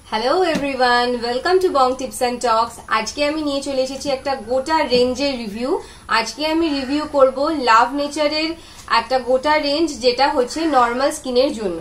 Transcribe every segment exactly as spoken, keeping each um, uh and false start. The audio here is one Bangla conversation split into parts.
Hello everyone, welcome to Bong tips and talks. আজকে আমি নিয়ে চলে এসেছি একটা গোটা রেঞ্জের রিভিউ। আজকে আমি রিভিউ করব লাভ নেচারের একটা গোটা রেঞ্জ, যেটা হচ্ছে নর্মাল স্কিনের জন্য।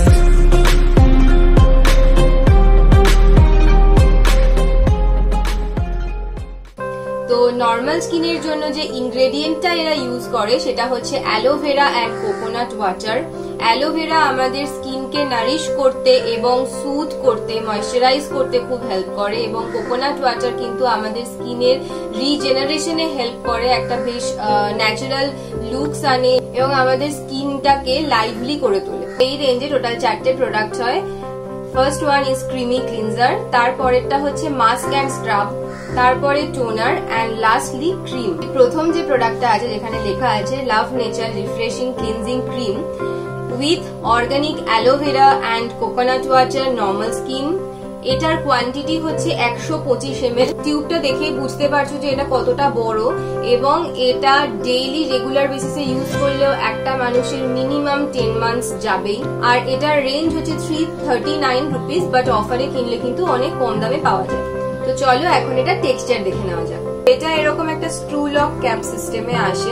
তো নর্মাল স্কিনের জন্য যে ইনগ্রেডিয়েন্টটা এরা ইউজ করে সেটা হচ্ছে aloe vera and coconut water. Aloe vera আমাদের স্কিনকে নারিশ করতে এবং সুথ করতে, ময়শ্চারাইজ করতে খুব হেল্প করে, এবং কোকোনাট ওয়াটার কিন্তু আমাদের স্কিনের রিজেনারেশনে হেল্প করে, একটা বেশ ন্যাচারাল লুকস আনে এবং আমাদের স্কিনটাকে লাইভলি করে তোলে। এই রেঞ্জে টোটাল চারটে প্রোডাক্ট হয়। First one is creamy cleanser, তারপরেরটা হচ্ছে মাস্ক অ্যান্ড স্ক্রাব, তারপরে টোনার অ্যান্ড লাস্টলি ক্রিম। প্রথম যে প্রোডাক্টটা আছে যেখানে লেখা আছে love nature refreshing cleansing cream with organic aloe vera and coconut water normal skin, এটার কোয়ান্টিটি হচ্ছে একশো পঁচিশ এম এল। টিউবটা দেখেই বুঝতে পারছো যে এটা কতটা বড়, এবং এটা ডেইলি রেগুলার বেসিসে ইউজ করলেও একটা মানুষের মিনিমাম টেন মান্থস যাবেই। আর এটার রেঞ্জ হচ্ছে three thirty nine rupees, but অফারে কিনলে কিন্তু অনেক কম দামে পাওয়া যায়। তো চলো এখন এটা টেক্সচার দেখে নেওয়া যাক। এটা এরকম একটা স্ক্রু লক ক্যাপ সিস্টেমে আসে।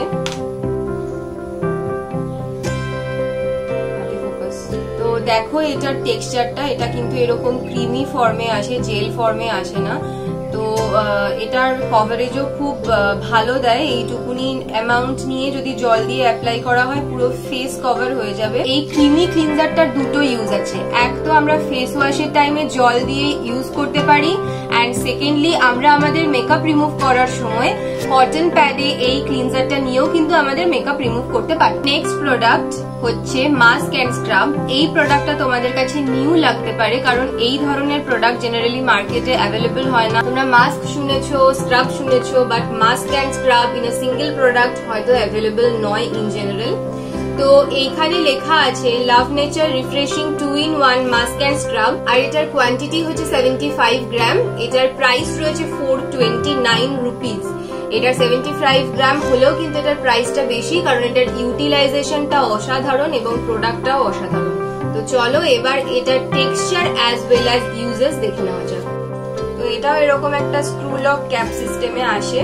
তো দেখো এটার টেক্সচারটা, এটা কিন্তু এরকম ক্রিমি ফর্মে আসে, জেল ফর্মে আসে না। তো এটার কভারেজও খুব ভালো দেয়। এইটুকুনি অ্যামাউন্ট নিয়ে যদি জল দিয়ে অ্যাপ্লাই করা হয় পুরো ফেস কভার হয়ে যাবে। এই ক্রিমি ক্লিনজারটার দুটো ইউজ আছে, এক তো আমরা ফেস ওয়াশের টাইমে জল দিয়ে ইউজ করতে পারি, অ্যান্ড সেকেন্ডলি আমরা আমাদের মেকআপ রিমুভ করার সময় কটন প্যাডে এই ক্লিনজারটা নিয়েও কিন্তু আমাদের মেকআপ রিমুভ করতে পারি। নেক্সট প্রোডাক্ট হচ্ছে মাস্ক অ্যান্ড স্ক্রাব। এই প্রোডাক্টটা তোমাদের কাছে নিউ লাগতে পারে, কারণ এই ধরনের প্রোডাক্ট জেনারেলি মার্কেটে অ্যাভেলেবল হয় না। তোমরা মাস্ক শুনেছো, স্ক্রাব শুনেছো, but mask and scrub in a single product হয়তো অ্যাভেলেবল নয় ইন জেনারেল। তো এইখানে লেখা আছে love nature refreshing two in one mask and scrub, আর এটার কোয়ান্টিটি হচ্ছে সেভেন্টি ফাইভ গ্রাম। এটার প্রাইস রয়েছে ফোর টোয়েন্টি নাইন রুপিস। এটার সেভেন্টি ফাইভ গ্রাম হলেও কিন্তু এটার প্রাইসটা বেশি, কারণ এটার ইউটিলাইজেশনটা অসাধারণ এবং প্রোডাক্টটাও অসাধারণ। তো চলো এবার এটার texture as well as uses দেখে নেওয়া যাক। তো এটাও এরকম একটা স্ক্রু লক ক্যাপ সিস্টেমে আসে।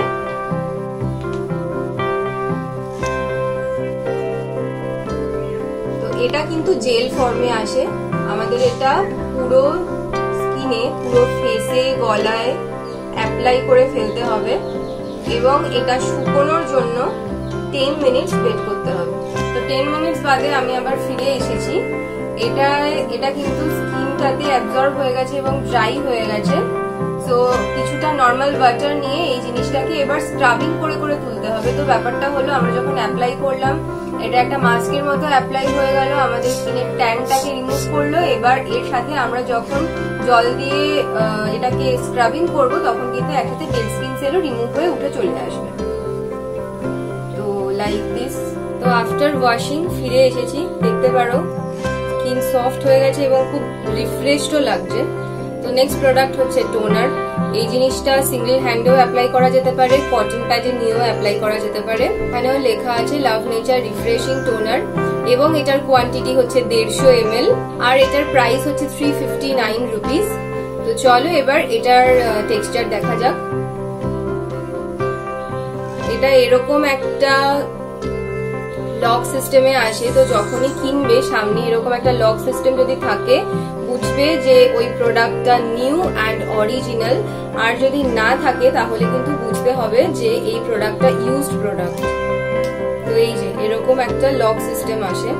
তো এটা কিন্তু জেল ফর্মে আসে। আমাদের এটা পুরো স্কিনে, পুরো ফেসে, গলায় অ্যাপ্লাই করে ফেলতে হবে, এবং এটা শুকোনোর জন্য টেন মিনিটস ওয়েট করতে হবে। তো টেন মিনিটস বাদে আমি আবার ফিরে এসেছি। এটা এটা কিন্তু স্কিনটাতে অ্যাবজর্ব হয়ে গেছে এবং ড্রাই হয়ে গেছে। তো কিছুটা নর্মাল ওয়াটার নিয়ে এই জিনিসটাকে এবার স্ক্রাবিং করে করে তুলতে হবে। তো ব্যাপারটা হলো আমরা যখন অ্যাপ্লাই করলাম এটা একটা মাস্কের মতো অ্যাপ্লাই হয়ে গেল, আমাদের স্কিনের ট্যানটাকে রিমুভ করলো। এবার এর সাথে আমরা যখন জল দিয়ে এটাকে স্ক্রাবিং করব তখন কিন্তু একসাথে ডেড স্কিন সেলও রিমুভ হয়ে উঠে চলে আসবে। তো লাইক দিস। তো আফটার ওয়াশিং ফিরে এসেছি, দেখতে পারো স্কিন সফট হয়ে গেছে এবং খুব রিফ্রেশডও লাগছে। তো নেক্সট প্রোডাক্ট হচ্ছে টোনার। এই জিনিসটা সিঙ্গেল হ্যান্ডেও অ্যাপ্লাই করা যেতে পারে, কটন প্যাডে নিয়েও অ্যাপ্লাই করা যেতে পারে। এখানেও লেখা আছে লাভ নেচার রিফ্রেশিং টোনার, এবং এটার কোয়ান্টিটি হচ্ছে দেড়শো এম এল, আর এটার প্রাইস হচ্ছে থ্রি ফিফটি নাইন রুপিস। তো চলো এবার এটার টেক্সচার দেখা যাক। এটা এরকম একটা লক সিস্টেমে আসে। তো যখনই কিনবে সামনে এরকম একটা লক সিস্টেম যদি থাকে বুঝবে যে ওই প্রোডাক্টটা নিউ অ্যান্ড অরিজিনাল, আর যদি না থাকে তাহলে কিন্তু বুঝতে হবে যে এই প্রোডাক্টটা ইউজড প্রোডাক্ট। তো এই যে এরকম একটা লক সিস্টেম আসে।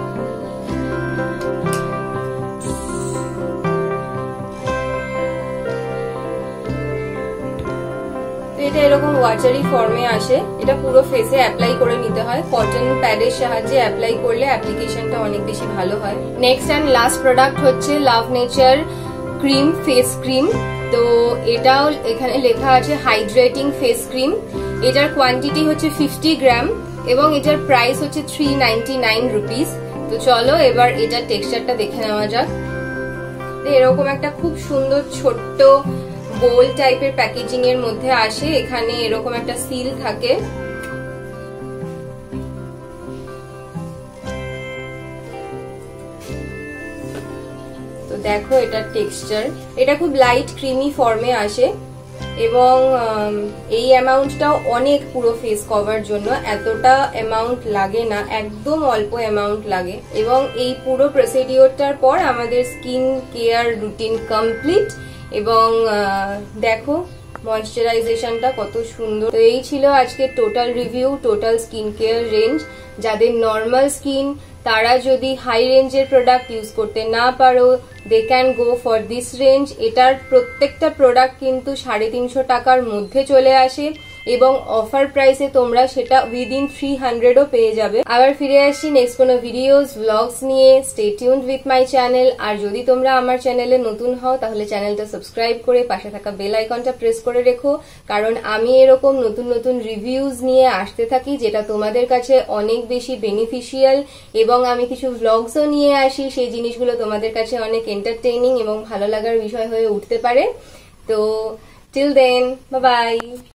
এটা এরকম ওয়াটারি ফর্মে আসে। এটা পুরো ফেসে অ্যাপ্লাই করে নিতে হয়, কটন প্যাডের সাহায্যে অ্যাপ্লাই করলে অ্যাপ্লিকেশনটা অনেক বেশি ভালো হয়। নেক্সট অ্যান্ড লাস্ট প্রোডাক্ট হচ্ছে love nature cream face cream. তো এটাও এখানে লেখা আছে হাইড্রেটিং ফেস ক্রিম। এটার কোয়ান্টিটি হচ্ছে ফিফটি গ্রাম এবং এটার প্রাইস হচ্ছে থ্রি নাইনটি নাইন রুপিস। তো চলো এবার এটার টেক্সচারটা দেখে নেওয়া যাক। এরকম একটা খুব সুন্দর ছোট্ট বোল টাইপের প্যাকেজিং এর মধ্যে আসে। এখানে এরকম একটা সিল থাকে। তো দেখো এটার টেক্সচার, এটা খুব লাইট ক্রিমি ফর্মে আসে এবং এই অ্যামাউন্টটাও অনেক পুরো ফেস কভার জন্য, এতটা অ্যামাউন্ট লাগে না, একদম অল্প অ্যামাউন্ট লাগে। এবং এই পুরো প্রসিডিওরটার পর আমাদের স্কিন কেয়ার রুটিন কমপ্লিট। এবং দেখো ময়শ্চারাইজেশনটা কত সুন্দর। তো এই ছিল আজকে total review, total skin care range. যাদের নর্মাল স্কিন তারা যদি হাই রেঞ্জের প্রোডাক্ট ইউজ করতে না পারো, they can go for this range. এটার প্রত্যেকটা প্রোডাক্ট কিন্তু সাড়ে তিনশো টাকার মধ্যে চলে আসে এবং অফার প্রাইসে তোমরা সেটা উইদিন থ্রি হান্ড্রেডও পেয়ে যাবে। আবার ফিরে আসি নেক্সট কোনো ভিডিওস ব্লগস নিয়ে। Stay tuned with my channel. আর যদি তোমরা আমার চ্যানেলে নতুন হও তাহলে চ্যানেলটা সাবস্ক্রাইব করে পাশে থাকা বেল আইকনটা প্রেস করে রেখো, কারণ আমি এরকম নতুন নতুন রিভিউজ নিয়ে আসতে থাকি যেটা তোমাদের কাছে অনেক বেশি বেনিফিশিয়াল। এবং আমি কিছু ব্লগসও নিয়ে আসি, সেই জিনিসগুলো তোমাদের কাছে অনেক এন্টারটেইনিং এবং ভালো লাগার বিষয় হয়ে উঠতে পারে। তো টিল দেন, বাই বাই।